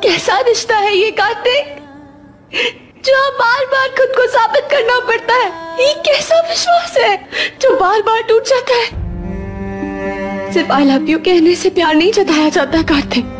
कैसा रिश्ता है ये कार्तिक, जो बार बार खुद को साबित करना पड़ता है? ये कैसा विश्वास है जो बार बार टूट जाता है? सिर्फ आई लव यू कहने से प्यार नहीं जताया जाता कार्तिक।